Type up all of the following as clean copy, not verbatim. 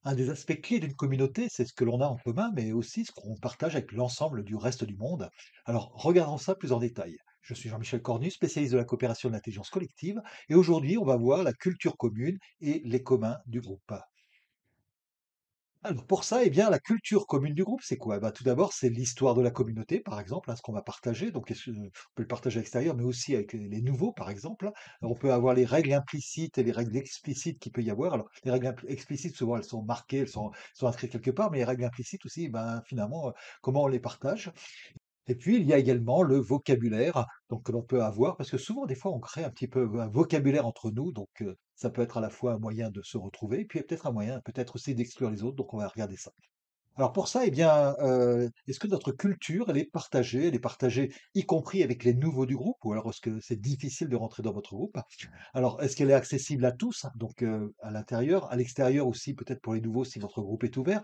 Un des aspects clés d'une communauté, c'est ce que l'on a en commun, mais aussi ce qu'on partage avec l'ensemble du reste du monde. Alors, regardons ça plus en détail. Je suis Jean-Michel Cornu, spécialiste de la coopération de l'intelligence collective, et aujourd'hui, on va voir la culture commune et les communs du groupe. Alors, pour ça, eh bien, la culture commune du groupe, c'est quoi? Bah, tout d'abord, c'est l'histoire de la communauté, par exemple, hein, ce qu'on va partager. Donc, on peut le partager à l'extérieur, mais aussi avec les nouveaux, par exemple. On peut avoir les règles implicites et les règles explicites qu'il peut y avoir. Alors, les règles explicites, souvent, elles sont marquées, elles sont inscrites quelque part, mais les règles implicites aussi, ben, finalement, comment on les partage. Et puis, il y a également le vocabulaire, donc que l'on peut avoir, parce que souvent, des fois, on crée un petit peu un vocabulaire entre nous, donc ça peut être à la fois un moyen de se retrouver, et puis peut-être un moyen, peut-être aussi d'exclure les autres, donc on va regarder ça. Alors pour ça, eh bien, est-ce que notre culture, elle est partagée y compris avec les nouveaux du groupe, ou alors est-ce que c'est difficile de rentrer dans votre groupe? Alors, est-ce qu'elle est accessible à tous, donc à l'intérieur, à l'extérieur aussi, peut-être pour les nouveaux si votre groupe est ouvert?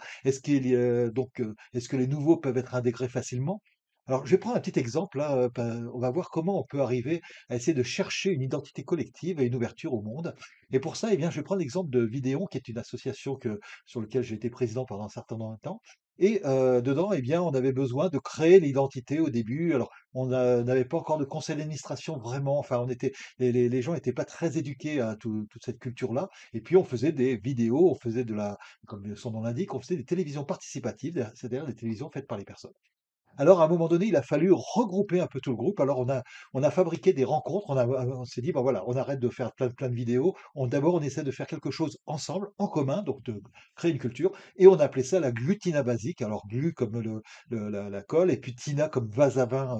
Est-ce que les nouveaux peuvent être intégrés facilement? Alors, je vais prendre un petit exemple là, on va voir comment on peut arriver à essayer de chercher une identité collective et une ouverture au monde. Et pour ça, eh bien, je vais prendre l'exemple de Vidéon, qui est une association sur laquelle j'ai été président pendant un certain nombre de temps. Et dedans, eh bien, on avait besoin de créer l'identité au début. Alors, n'avait pas encore de conseil d'administration vraiment. Enfin, les gens n'étaient pas très éduqués à toute cette culture-là. Et puis, on faisait des vidéos, on faisait comme son nom l'indique, on faisait des télévisions participatives, c'est-à-dire des télévisions faites par les personnes. Alors, à un moment donné, il a fallu regrouper un peu tout le groupe. Alors, on a fabriqué des rencontres. On s'est dit, ben voilà, on arrête de faire plein de vidéos. D'abord, on essaie de faire quelque chose ensemble, en commun, donc de créer une culture. Et on a appelé ça la glutina basique. Alors, glu comme la colle, et puis tina comme vase à vin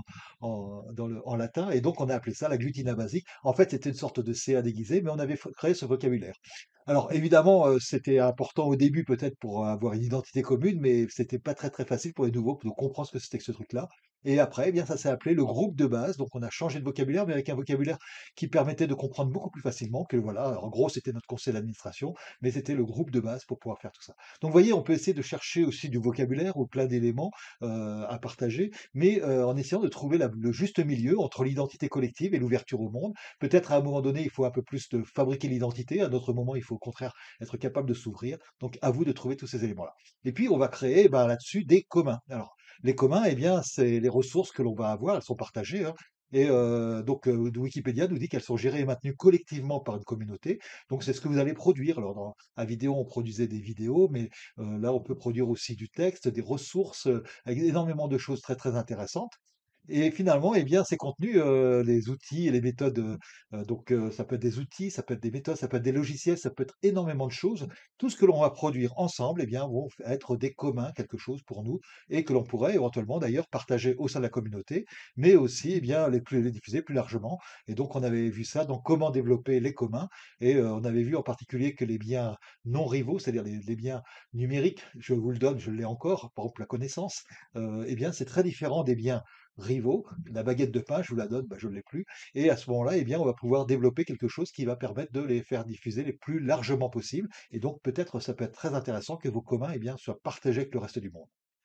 en latin. Et donc, on a appelé ça la glutina basique. En fait, c'était une sorte de CA déguisé, mais on avait créé ce vocabulaire. Alors évidemment, c'était important au début peut-être pour avoir une identité commune, mais c'était pas très facile pour les nouveaux de comprendre ce que c'était que ce truc-là. Et après, eh bien, ça s'est appelé le groupe de base. Donc on a changé de vocabulaire, mais avec un vocabulaire qui permettait de comprendre beaucoup plus facilement que voilà, en gros, c'était notre conseil d'administration, mais c'était le groupe de base pour pouvoir faire tout ça. Donc vous voyez, on peut essayer de chercher aussi du vocabulaire ou plein d'éléments, à partager, mais en essayant de trouver le juste milieu entre l'identité collective et l'ouverture au monde. Peut-être à un moment donné, il faut un peu plus de fabriquer l'identité, à un autre moment, il faut au contraire être capable de s'ouvrir. Donc à vous de trouver tous ces éléments-là. Et puis on va créer ben, là-dessus des communs. Alors les communs, eh bien, c'est les ressources que l'on va avoir, elles sont partagées, hein. Et Wikipédia nous dit qu'elles sont gérées et maintenues collectivement par une communauté. Donc c'est ce que vous allez produire. Alors à vidéo, on produisait des vidéos, mais là, on peut produire aussi du texte, des ressources, avec énormément de choses très intéressantes. Et finalement, eh bien, ces contenus, les outils et les méthodes, ça peut être des outils, ça peut être des méthodes, ça peut être des logiciels, ça peut être énormément de choses. Tout ce que l'on va produire ensemble, eh bien, vont être des communs, quelque chose pour nous, et que l'on pourrait éventuellement d'ailleurs partager au sein de la communauté, mais aussi, eh bien, les diffuser plus largement. Et donc, on avait vu ça dans comment développer les communs, et on avait vu en particulier que les biens non rivaux, c'est-à-dire les biens numériques, je vous le donne, je l'ai encore, par exemple la connaissance, eh bien, c'est très différent des biens rivaux. La baguette de pain, je vous la donne, bah, je ne l'ai plus. Et à ce moment-là, eh bien, on va pouvoir développer quelque chose qui va permettre de les faire diffuser les plus largement possible. Et donc, peut-être, ça peut être très intéressant que vos communs, eh bien, soient partagés avec le reste du monde.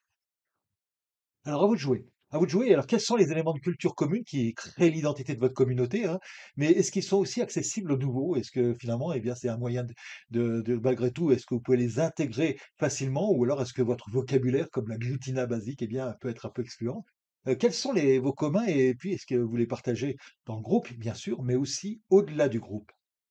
Alors, à vous de jouer. À vous de jouer. Alors, quels sont les éléments de culture commune qui créent l'identité de votre communauté, hein? Mais est-ce qu'ils sont aussi accessibles aux nouveaux? Est-ce que finalement, eh bien, c'est un moyen malgré tout, est-ce que vous pouvez les intégrer facilement? Ou alors est-ce que votre vocabulaire, comme la glutina basique, eh bien, peut être un peu excluant? Quels sont vos communs et puis est-ce que vous les partagez dans le groupe, bien sûr, mais aussi au-delà du groupe?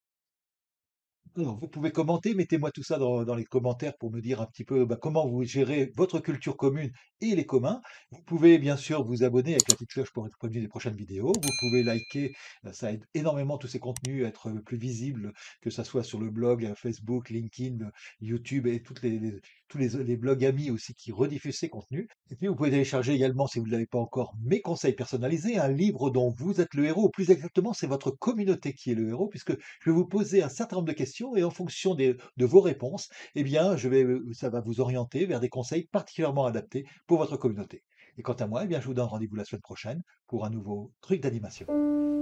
Alors, vous pouvez commenter, mettez-moi tout ça dans les commentaires pour me dire un petit peu, bah, comment vous gérez votre culture commune et les communs. Vous pouvez bien sûr vous abonner avec la petite cloche pour être prévenu des prochaines vidéos. Vous pouvez liker, ça aide énormément tous ces contenus à être plus visibles, que ça soit sur le blog, Facebook, LinkedIn, YouTube et tous les blogs amis aussi qui rediffusent ces contenus. Et puis vous pouvez télécharger également, si vous ne l'avez pas encore, mes conseils personnalisés, un livre dont vous êtes le héros, ou plus exactement, c'est votre communauté qui est le héros, puisque je vais vous poser un certain nombre de questions et en fonction de vos réponses, eh bien, ça va vous orienter vers des conseils particulièrement adaptés pour votre communauté. Et quant à moi, eh bien, je vous donne rendez-vous la semaine prochaine pour un nouveau truc d'animation.